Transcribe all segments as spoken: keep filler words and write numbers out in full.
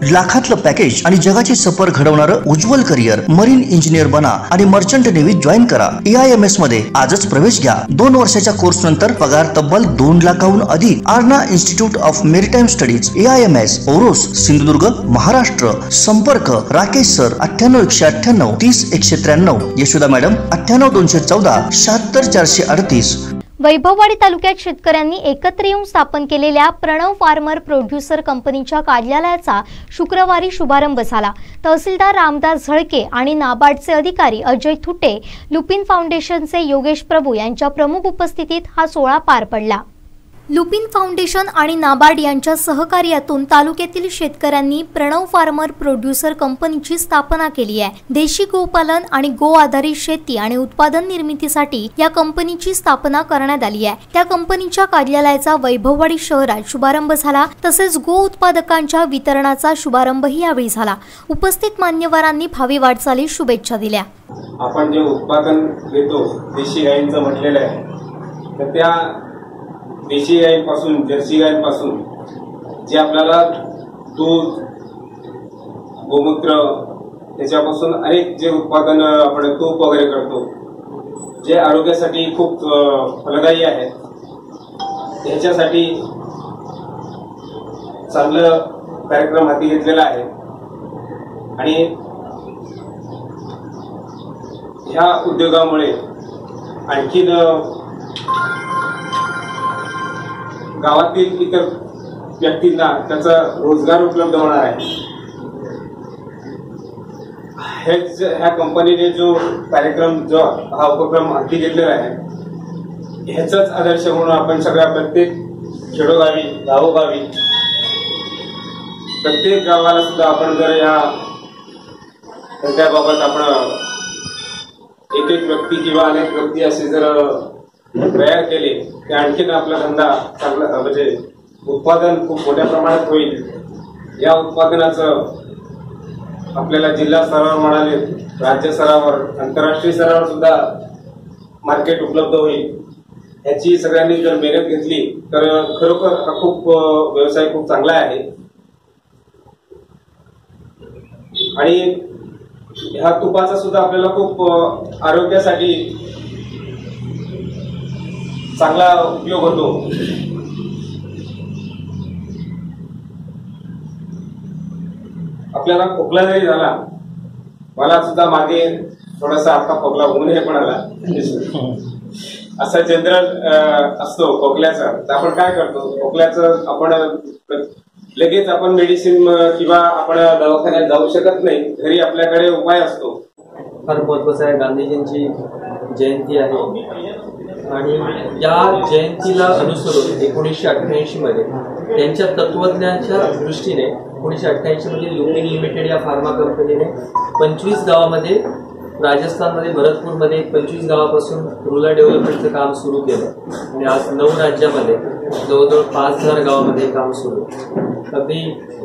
लाखातलं package आणि जगाची सफर घडवणारं उज्ज्वल करिअर. मरीन इंजिनियर बना आणि मर्चंट नेव्ही जॉईन करा. ए आय एम एस मध्ये आजच प्रवेश घ्या. दोन वर्षाच्या कोर्स नंतर पगार तब्बल दोन लाखाहून अधिक. Aarna institute of maritime studies, A I M S, Oros, Sindhudurg, Maharashtra. संपर्क राकेश सर अठ्ठ्याण्णव एकशे अठ्ठ्याण्णव तीस एकशे त्र्याण्णव. यशोदा मॅडम अठ्ठ्याण्णव दोनशे चौदा शहात्तर चारशे अडतीस. वैभववाडी तालुक्यात शेतकऱ्यांनी एकत्र येऊन स्थापन केलेल्या प्रणव फार्मर प्रोड्युसर कंपनीच्या कार्यालयाचा शुक्रवारी शुभारंभ झाला. तहसीलदार रामदास झळके आणि नाबार्डचे अधिकारी अजय थुटे, लुपिन फाउंडेशनचे योगेश प्रभू यांच्या प्रमुख उपस्थितीत हा सोहळा पार पडला. लुपिन फाउंडेशन आणि नाबार्ड यांच्या सहकार्यातून तालुक्यातील शेतकऱ्यांनी प्रणव फार्मर प्रोड्युसर कंपनीची स्थापना केली आहे. देशी गोपालन आणि गो आधारित शेती आणि उत्पादन निर्मितीसाठी या कंपनीची स्थापना करण्यात आली आहे. त्या कंपनीच्या कार्यालयाचा वैभववाडी शहरात शुभारंभ झाला. तसेच गो उत्पादकांच्या वितरणाचा शुभारंभही यावेळी झाला. उपस्थित मान्यवरांनी भावी वाटचालीस शुभेच्छा दिल्या. आपण जे उत्पादन घेतो देशी गायींचं म्हटलेलं आहे, तर त्या देशी गायींपासून जर्सी गायींपासून जे आपल्याला दूध, गोमूत्र, त्याच्यापासून अनेक जे उत्पादन आपण तूप वगैरे करतो, जे आरोग्यासाठी खूप फलदायी आहे, ह्याच्यासाठी चांगलं कार्यक्रम हाती घेतलेला आहे. आणि ह्या उद्योगामुळे आणखीन गावातील इतर व्यक्तींना त्याचा रोजगार उपलब्ध होणार आहे. हेच ह्या कंपनीने जो कार्यक्रम, जो हा उपक्रम हाती घेतलेला आहे, ह्याचाच आदर्श म्हणून आपण सगळ्या प्रत्येक खेडोगावी, गावोगावी, प्रत्येक गावाला सुद्धा आपण जर या धंद्याबाबत आपण एक एक व्यक्ती किंवा अनेक व्यक्ती असे जर तयार केले की आणखीन आपला धंदा चांगला, म्हणजे उत्पादन खूप मोठ्या प्रमाणात होईल. या उत्पादनाचं आपल्याला जिल्हा स्तरावर म्हणाले, राज्य स्तरावर, आंतरराष्ट्रीय स्तरावर सुद्धा मार्केट उपलब्ध होईल. याची सगळ्यांनी जर मेहनत घेतली तर खरोखर हा खूप व्यवसाय खूप चांगला आहे. आणि ह्या तुपाचा सुद्धा आपल्याला खूप आरोग्यासाठी चांगला उपयोग होतो. आपल्याला खोकला जरी झाला, मला सुद्धा मागे थोडासा आता खोकला होऊन हे पण आला, असा जनरल असतो खोकल्याचा, तर आपण काय करतो, खोकल्याचं आपण लगेच आपण मेडिसिन किंवा आपण दवाखान्यात जाऊ शकत नाही, घरी आपल्याकडे उपाय असतो. फार महत्वाचं आहे. गांधीजींची जयंती आहे आणि या जयंतीला अनुसरून एकोणीसशे अठ्ठ्याऐंशी मध्ये त्यांच्या तत्वज्ञानाच्या दृष्टीने एकोणीसशे अठ्ठ्याऐंशी मध्ये लुपिन लिमिटेड या फार्मा कंपनीने पंचवीस गावामध्ये, राजस्थानमध्ये भरतपूरमध्ये पंचवीस गावापासून रुरल डेव्हलपमेंटचं काम सुरू केलं आणि आज नऊ राज्यामध्ये जवळजवळ पाच हजार गावामध्ये काम सुरू. अगदी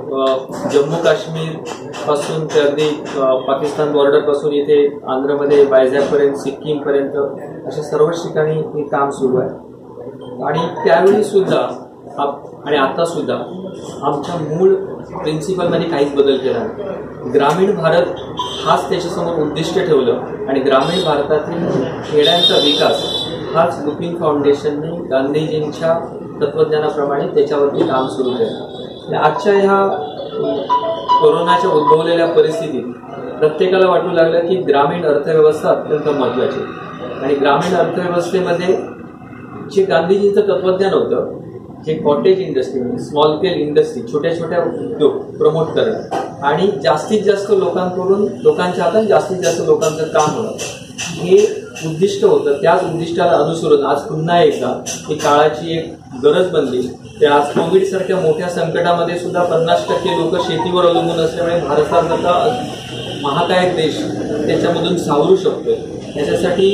जम्मू काश्मीर पासून ते अगदी पाकिस्तान बॉर्डर पासून इथे आंध्रमध्ये वायझॅगपर्यंत, सिक्कीमपर्यंत अशा सर्वच ठिकाणी हे काम सुरू आहे. आणि त्यावेळी सुद्धा आणि आता सुद्धा आमच्या मूळ प्रिन्सिपलमध्ये काहीच बदल केला नाही. ग्रामीण भारत हाच त्याच्यासमोर उद्दिष्ट ठेवलं आणि ग्रामीण भारतातील खेड्यांचा विकास हाच लुपिन फाउंडेशनने गांधीजींच्या तत्वज्ञानाप्रमाणे त्याच्यावरती काम सुरू केलं. आजच्या ह्या कोरोनाच्या उद्भवलेल्या परिस्थितीत प्रत्येकाला वाटू लागलं की ग्रामीण अर्थव्यवस्था अत्यंत महत्त्वाची आणि ग्रामीण अर्थव्यवस्थेमध्ये जे गांधीजींचं तत्वज्ञान होतं, जे कॉटेज इंडस्ट्री म्हणजे स्मॉल स्केल इंडस्ट्री, छोट्या छोट्या उद्योग प्रमोट करणं आणि जास्तीत जास्त लोकांकडून, लोकांच्या हातात जास्तीत जास्त लोकांचं काम होणं, हे उद्दिष्ट होतं. त्याच उद्दिष्टाला अनुसरून आज पुन्हा एकदा ही काळाची एक गरज बनली. ते आज कोविड सारख्या मोठ्या संकटामध्ये सुद्धा पन्नास टक्के लोक शेतीवर अवलंबून असल्यामुळे भारतासारखा महाकाय देश त्याच्यामधून सावरू शकतो. याच्यासाठी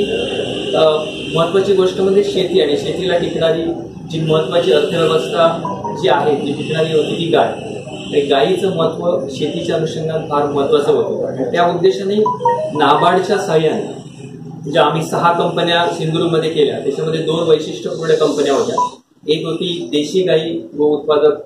महत्वाची गोष्ट म्हणजे शेती आणि शेतीला टिकणारी जी महत्वाची अर्थव्यवस्था जी आहे, जी टिकणारी होती ती गाय. आणि गायीचं महत्व शेतीच्या अनुषंगाने फार महत्वाचं होतं. त्या उद्देशाने नाबार्डच्या सहाय्याने म्हणजे आम्ही सहा कंपन्या सिंधुदुर्गमध्ये केल्या. त्याच्यामध्ये दोन वैशिष्ट्यपूर्ण कंपन्या होत्या. एक होती देशी गाई गो उत्पादक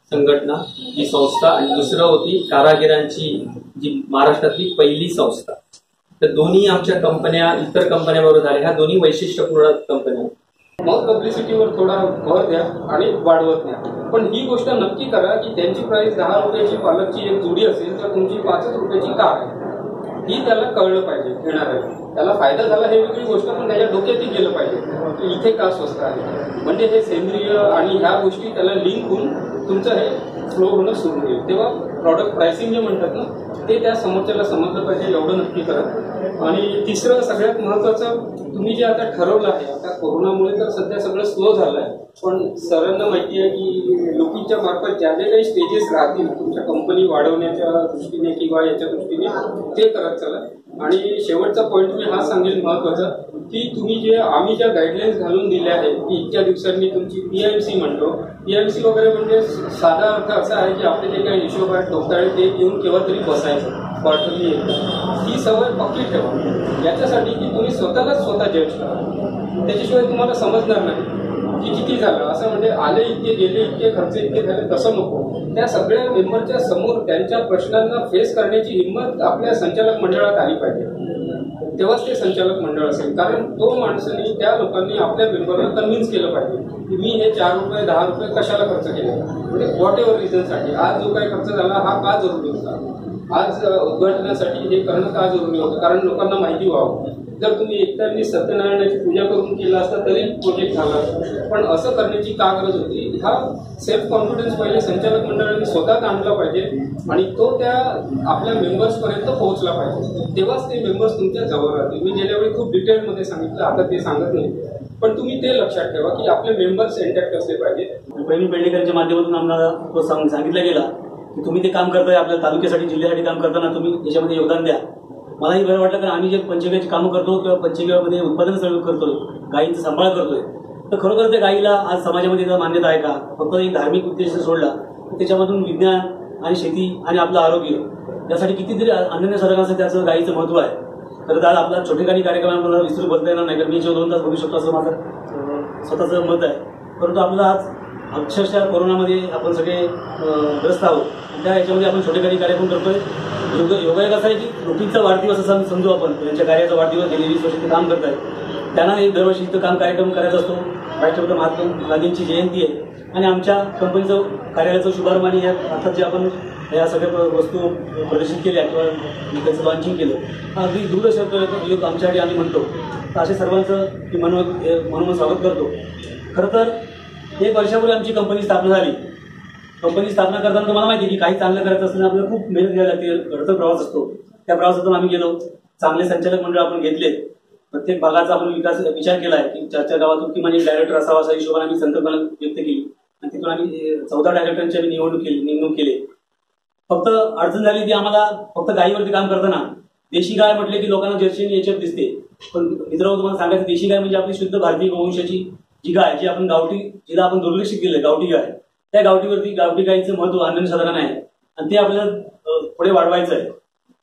संघटना ही संस्था आणि दुसरं होती कारागिरांची जी महाराष्ट्रातली पहिली संस्था. तर दोन्ही आमच्या कंपन्या इतर कंपन्यांबरोबर झाल्या. ह्या दोन्ही वैशिष्ट्यपूर्ण कंपन्या. मग पब्लिसिटीवर थोडा भर द्या आणि वाढवत नाही. पण ही गोष्ट नक्की करा की त्यांची प्राइस दहा रुपयाची पालकची एक जोडी असेल तर तुमची पाचच रुपयाची का आहे ही त्याला कळलं पाहिजे. घेणाऱ्याला त्याला फायदा झाला हे वेगळी गोष्ट, पण त्याच्या डोक्यातही गेलं पाहिजे की इथे का स्वस्त आहे. म्हणजे हे सेंद्रिय आणि ह्या गोष्टी त्याला लिंक होऊन तुमचं हे फ्लो होणं सुरू होईल. तेव्हा प्रॉडक्ट प्राइसिंग जे म्हणतात ना ते त्या समोरच्याला समजलं पाहिजे. एवढं नक्की करा. आणि तिसरं सगळ्यात महत्वाचं, तुम्ही जे आता ठरवलं आहे, आता कोरोनामुळे तर सध्या सगळं स्लो झालं आहे, पण सरांना माहिती आहे की लोकींच्या मार्फत ज्या जे काही स्टेजेस राहतील तुमच्या कंपनी वाढवण्याच्या दृष्टीने किंवा याच्या दृष्टीने ते करत चला. आणि शेवटचा पॉईंट मी हा सांगेल महत्वाचा की तुम्ही जे आम्ही ज्या गाईडलाईन्स घालून दिल्या आहेत की इतक्या दिवसांनी तुमची पीएमसी म्हणतो, पीएमसी वगैरे म्हणजे साधा अर्थ असा आहे की आपले जे काही हिशोब आहेत डोक्याळे ते घेऊन केव्हा तरी बसायचं क्वार्टरली एकदा. ही सवय पक्की ठेवा याच्यासाठी की तुम्ही स्वतःलाच स्वतः जज करा. त्याच्याशिवाय तुम्हाला समजणार नाही की किती झालं. असं म्हणजे आले इतके गेले इतके खर्च इतके झाले तसं नको. त्या सगळ्या मेंबरच्या समोर त्यांच्या प्रश्नांना फेस करण्याची हिंमत आपल्या संचालक मंडळात आली पाहिजे. तेव्हाच ते संचालक मंडळ असेल. कारण तो माणसांनी त्या लोकांनी आपल्या मेंबरला कन्व्हिन्स केलं पाहिजे की मी हे चार रुपये दहा रुपये कशाला खर्च केले, म्हणजे व्हॉट एव्हर रिझनसाठी आज जो काही खर्च झाला हा का जरुरी होता, आज उद्घाटनासाठी हे करणं का जरुरी होतं, कारण लोकांना माहिती व्हावं. जर तुम्ही एकट्याने सत्यनारायणाची पूजा करून केला असता तरी प्रोजेक्ट झाला असता, पण असं करण्याची का गरज होती. हा सेल्फ कॉन्फिडन्स पहिले संचालक मंडळाने स्वतःच आणला पाहिजे आणि तो त्या आपल्या मेंबर्सपर्यंत पोहोचला पाहिजे. तेव्हाच ते मेंबर्स तुमच्या जवळ राहतील. मी गेल्या वेळी खूप डिटेलमध्ये सांगितलं, आता ते सांगत नाही, पण तुम्ही ते लक्षात ठेवा की आपले मेंबर्स इंटॅक्ट असले पाहिजे. बहिणी पेडणेकरांच्या माध्यमातून आम्हाला तो सांगितलं गेला की तुम्ही ते काम करताय आपल्या तालुक्यासाठी जिल्ह्यासाठी काम करताना तुम्ही त्याच्यामध्ये योगदान द्या. मलाही बरं वाटलं, कारण आम्ही जे पंचगव्याची कामं करतो किंवा पंचगव्यामध्ये उत्पादन सर्व करतोय, गायींचा सांभाळ करतोय, तर खरोखर त्या गायीला आज समाजामध्ये मान्यता आहे का. फक्त एक धार्मिक उद्देश सोडला तर त्याच्यामधून विज्ञान आणि शेती आणि आपलं आरोग्य यासाठी कितीतरी अनन्य साधकांचं त्याचं गायीचं महत्व आहे. खरं तर आज आपला छोटेखानी कार्यक्रमाला विसरून बोलता येणार नाही, कारण मी याच्यावर दोन तास बोलू शकतो असं माझं स्वतःचं मत आहे. परंतु आपल्याला आज अक्षरशः कोरोनामध्ये आपण सगळे ग्रस्त आहोत. त्या याच्यामध्ये आपण छोटेखानी कार्यक्रम करतोय. योग योगायोग असा आहे की लोकींचा वाढदिवस असं समजू आपण, त्यांच्या कार्याचा वाढदिवस गेले वीस वर्ष ते काम करत आहेत. त्यांना एक दरवर्षी इथं काम कार्यक्रम करायचा असतो. राष्ट्रपिता महात्मा गांधींची जयंती आहे आणि आमच्या कंपनीचं कार्यालयाचं शुभारंभ आणि या अर्थात जे आपण या सगळ्या वस्तू प्रदर्शित केल्या किंवा त्याचं लॉन्चिंग केलं अगदी दूरदर्शन योग आमच्यासाठी आम्ही म्हणतो. तर अशा सर्वांचं मी म्हणून म्हणून स्वागत करतो. खरं तर एक वर्षापूर्वी आमची कंपनी स्थापना झाली. कंपनी स्थापना करताना तुम्हाला माहिती आहे की काही चांगलं करायचं असताना आपल्याला खूप मेहनत घ्यायला लागते. अडचण प्रवास असतो. त्या प्रवासातून आम्ही गेलो. चांगले संचालक मंडळ आपण घेतले. प्रत्येक भागाचा आपण विकास विचार केला आहे की चारच्या गावातून किमान एक डायरेक्टर असावा असा हिशोबाने आम्ही संकल्पना व्यक्त केली आणि तिथून आम्ही चौदा डायरेक्टरांची आम्ही निवडणूक केली नेमणूक केली. फक्त अडचण झाली ती आम्हाला फक्त गायीवरती काम करताना देशी गाय म्हटले की लोकांना जर्सी आणि याच्यावर दिसते. पण मित्रांनो तुम्हाला सांगायचं देशी गाय म्हणजे आपली शुद्ध भारतीय गोवंशाची जी गाय जी आपण गावठी जिला आपण दुर्लक्षित केलं गावठी गाय, त्या गावठीवरती गावठी गायीचं महत्व अनन्यसाधारण आहे आणि ते आपल्याला पुढे वाढवायचं आहे.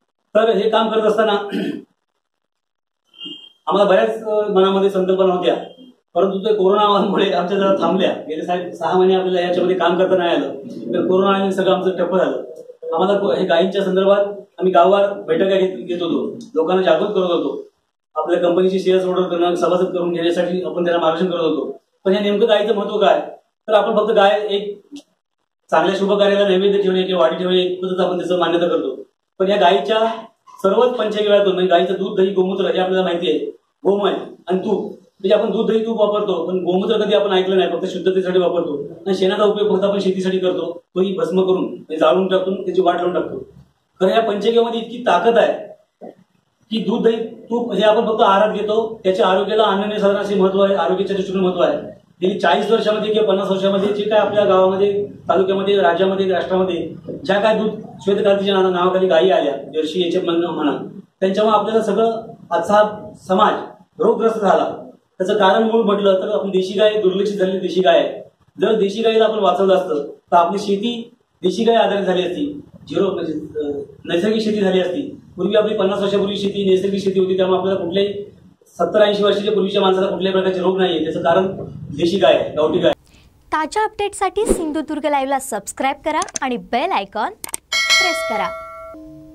तर हे काम करत असताना आम्हाला बऱ्याच मनामध्ये संकल्पना होत्या, परंतु ते कोरोनामुळे आमच्या जरा थांबल्या. गेले साहेब सहा महिने आपल्याला याच्यामध्ये काम करता नाही आलं. तर कोरोनाने सगळं आमचं ठप्प झालं. आम्हाला हे गायींच्या संदर्भात आम्ही गावावर बैठका घेत घेत होतो, लोकांना जागृत करत होतो. आपल्या कंपनीची शेअर्स ऑर्डर करणं सभासद करून घेण्यासाठी आपण त्याला मार्गदर्शन करत होतो. पण हे नेमकं गायीचं महत्व काय, तर आपण फक्त गाय एक चांगल्या शुभ कार्याला नैवेद्य ठेवणे किंवा वाढी ठेवणे इतकंच आपण त्याचं मान्यता करतो. पण या गायीच्या सर्वच पंचगव्यातून म्हणजे गायीचं दूध दही गोमूत्र हे आपल्याला माहिती आहे, गोमय आणि तूप म्हणजे आपण दूध दही तूप वापरतो, पण गोमूत्र कधी आपण ऐकलं नाही, फक्त शुद्धतेसाठी वापरतो. आणि शेणाचा उपयोग फक्त आपण शेतीसाठी करतो, तोही भस्म करून म्हणजे जाळून टाकून त्याची वाट लावून टाकतो. तर या पंचगव्यामध्ये इतकी ताकद आहे की दूध दही तूप हे आपण फक्त आहारात घेतो, त्याच्या आरोग्याला अनन्यसाधारण असे महत्व आहे, आरोग्याच्या दृष्टीने महत्व आहे. गेली चाळीस वर्षामध्ये किंवा पन्नास वर्षामध्ये जे काय आपल्या गावामध्ये तालुक्यामध्ये राज्यामध्ये राष्ट्रामध्ये ज्या काय दूध श्वेतक्रांतीच्या नावाखाली गायी आल्या जर्सी याचे म्हणा, त्यांच्यामुळे आपल्याला सगळं आजचा समाज रोगग्रस्त झाला. त्याचं कारण मूळ म्हटलं तर आपण देशी गाय दुर्लक्षित झालेली देशी गाय आहे. जर देशी गायीला आपण वाचवलं असतं तर आपली शेती देशी गाय आधारित झाली असती, झिरो म्हणजे नैसर्गिक शेती झाली असती. पूर्वी आपली पन्नास वर्षापूर्वी शेती नैसर्गिक शेती होती, त्यामुळे आपल्याला कुठल्याही सत्तर ऐंशी वर्षाच्या पूर्वीच्या माणसाला कुठल्याही प्रकारचे रोग नाहीये. त्याचं कारण देशी गाय, गावठी गाय. ताज्या अपडेटसाठी सिंधुदुर्ग लाईव्हला सबस्क्राईब करा आणि बेल आयकॉन प्रेस करा.